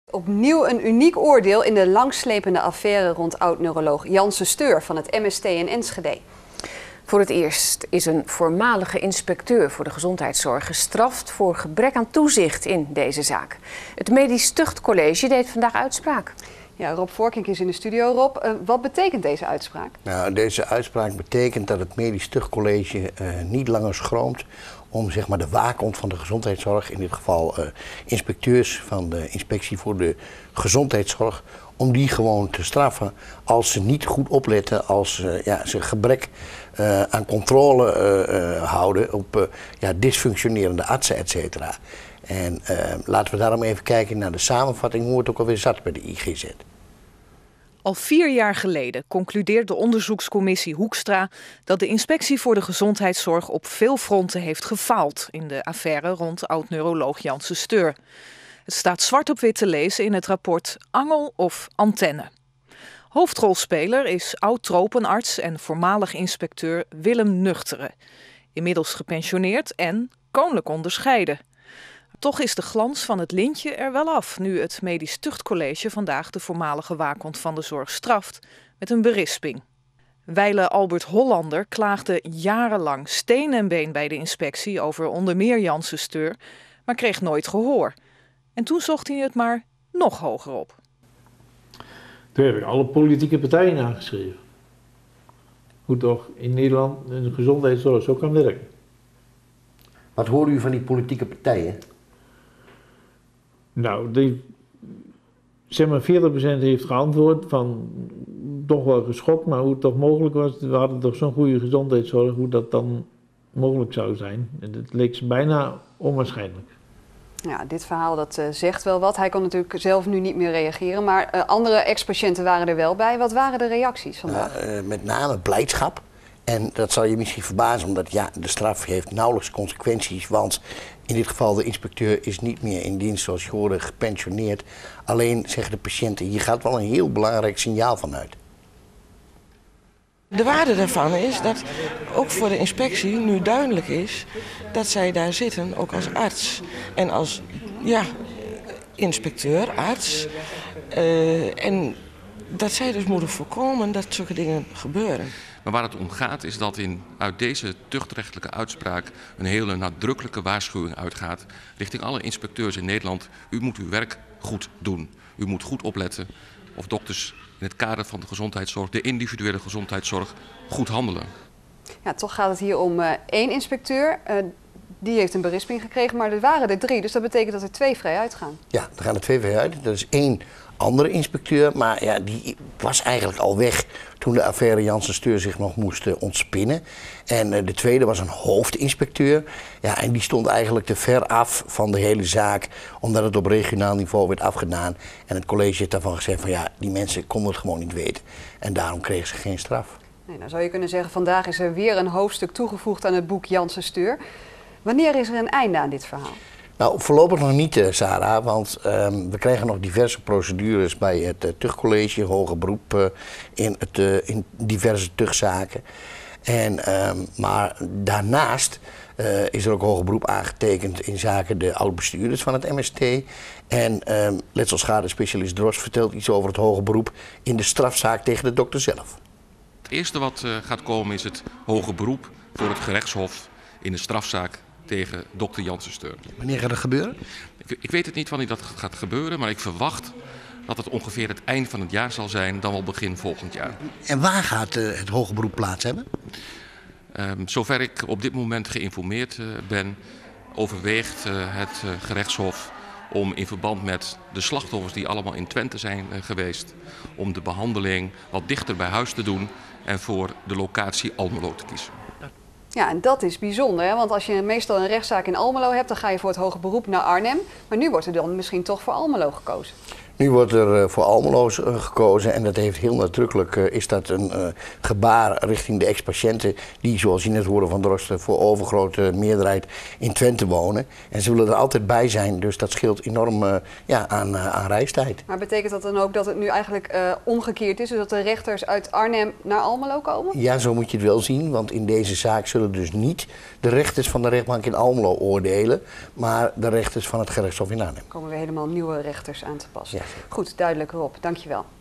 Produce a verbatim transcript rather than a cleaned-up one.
Opnieuw een uniek oordeel in de langslepende affaire rond oud-neuroloog Janse Steur van het M S T in Enschede. Voor het eerst is een voormalige inspecteur voor de gezondheidszorg gestraft voor gebrek aan toezicht in deze zaak. Het Medisch Tuchtcollege deed vandaag uitspraak. Ja, Rob Voorkink is in de studio. Rob, uh, wat betekent deze uitspraak? Nou, deze uitspraak betekent dat het Medisch Tuchtcollege uh, niet langer schroomt om zeg maar, de waakhond van de gezondheidszorg, in dit geval uh, inspecteurs van de Inspectie voor de Gezondheidszorg, om die gewoon te straffen als ze niet goed opletten, als uh, ja, ze gebrek uh, aan controle uh, uh, houden op uh, ja, dysfunctionerende artsen, et cetera. En uh, laten we daarom even kijken naar de samenvatting hoe het ook alweer zat bij de I G Z. Al vier jaar geleden concludeert de onderzoekscommissie Hoekstra dat de Inspectie voor de Gezondheidszorg op veel fronten heeft gefaald in de affaire rond oud-neuroloog Janse Steur. Het staat zwart op wit te lezen in het rapport Angel of Antenne. Hoofdrolspeler is oud-tropenarts en voormalig inspecteur Willem Nuchteren. Inmiddels gepensioneerd en koninklijk onderscheiden. Toch is de glans van het lintje er wel af, nu het Medisch Tuchtcollege vandaag de voormalige waakhond van de zorg straft met een berisping. Wijle Albert Hollander klaagde jarenlang steen en been bij de inspectie over onder meer Janse Steur, maar kreeg nooit gehoor. En toen zocht hij het maar nog hoger op. Toen heb ik alle politieke partijen aangeschreven. Hoe toch in Nederland de gezondheidszorg zo kan werken. Wat hoorde u van die politieke partijen? Nou, die, zeg maar veertig procent heeft geantwoord van toch wel geschokt, maar hoe het toch mogelijk was. We hadden toch zo'n goede gezondheidszorg, hoe dat dan mogelijk zou zijn. En het leek ze bijna onwaarschijnlijk. Ja, dit verhaal dat uh, zegt wel wat. Hij kon natuurlijk zelf nu niet meer reageren, maar uh, andere ex-patiënten waren er wel bij. Wat waren de reacties vandaag? Uh, uh, met name blijdschap. En dat zal je misschien verbazen, omdat ja, de straf heeft nauwelijks consequenties, want in dit geval de inspecteur is niet meer in dienst, zoals je hoorde, gepensioneerd. Alleen zeggen de patiënten, hier gaat wel een heel belangrijk signaal van uit. De waarde daarvan is dat ook voor de inspectie nu duidelijk is dat zij daar zitten, ook als arts en als ja, inspecteur, arts. Uh, en dat zij dus moeten voorkomen dat zulke dingen gebeuren. Maar waar het om gaat is dat in, uit deze tuchtrechtelijke uitspraak een hele nadrukkelijke waarschuwing uitgaat richting alle inspecteurs in Nederland. U moet uw werk goed doen. U moet goed opletten of dokters in het kader van de gezondheidszorg, de individuele gezondheidszorg, goed handelen. Ja, toch gaat het hier om uh, één inspecteur. Uh, die heeft een berisping gekregen, maar er waren er drie. Dus dat betekent dat er twee vrij uitgaan. Ja, er gaan er twee vrij uit. Dat is één andere inspecteur, maar ja, die was eigenlijk al weg toen de affaire Janse Steur zich nog moest uh, ontspinnen. En uh, de tweede was een hoofdinspecteur. Ja, en die stond eigenlijk te ver af van de hele zaak, omdat het op regionaal niveau werd afgedaan. En het college heeft daarvan gezegd van ja, die mensen konden het gewoon niet weten. En daarom kregen ze geen straf. Nee, nou zou je kunnen zeggen, vandaag is er weer een hoofdstuk toegevoegd aan het boek Janse Steur. Wanneer is er een einde aan dit verhaal? Nou, voorlopig nog niet, uh, Sarah, want um, we krijgen nog diverse procedures bij het uh, tuchtcollege, hoger beroep uh, in, het, uh, in diverse tuchtzaken. En, um, maar daarnaast uh, is er ook hoger beroep aangetekend in zaken de oud-bestuurders van het M S T. En um, letselschadespecialist Dros vertelt iets over het hoger beroep in de strafzaak tegen de dokter zelf. Het eerste wat uh, gaat komen is het hoger beroep voor het gerechtshof in de strafzaak tegen dokter Janse Steur. Wanneer gaat dat gebeuren? Ik, ik weet het niet wanneer dat gaat gebeuren, maar ik verwacht dat het ongeveer het eind van het jaar zal zijn, dan wel begin volgend jaar. En waar gaat uh, het hoger beroep plaats hebben? Um, zover ik op dit moment geïnformeerd uh, ben, overweegt uh, het uh, gerechtshof om in verband met de slachtoffers die allemaal in Twente zijn uh, geweest, om de behandeling wat dichter bij huis te doen en voor de locatie Almelo te kiezen. Ja, en dat is bijzonder, hè? Want als je meestal een rechtszaak in Almelo hebt, dan ga je voor het hoger beroep naar Arnhem. Maar nu wordt er dan misschien toch voor Almelo gekozen. Nu wordt er uh, voor Almelo uh, gekozen en dat heeft heel nadrukkelijk uh, is dat een uh, gebaar richting de ex-patiënten die, zoals je net hoorde van Drosten, voor overgrote meerderheid in Twente wonen. En ze willen er altijd bij zijn, dus dat scheelt enorm uh, ja, aan, uh, aan reistijd. Maar betekent dat dan ook dat het nu eigenlijk uh, omgekeerd is, dus dat de rechters uit Arnhem naar Almelo komen? Ja, zo moet je het wel zien, want in deze zaak zullen dus niet de rechters van de rechtbank in Almelo oordelen, maar de rechters van het gerechtshof in Arnhem. Er komen weer helemaal nieuwe rechters aan te passen. Ja. Goed, duidelijk Rob, dankjewel.